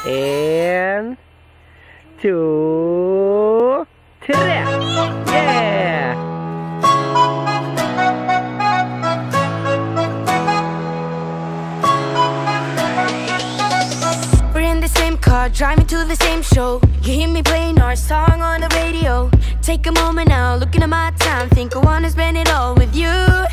And 2, 3. Yeah! We're in the same car, driving to the same show. You hear me playing our song on the radio. Take a moment now, looking at my time. Think I wanna spend it all with you.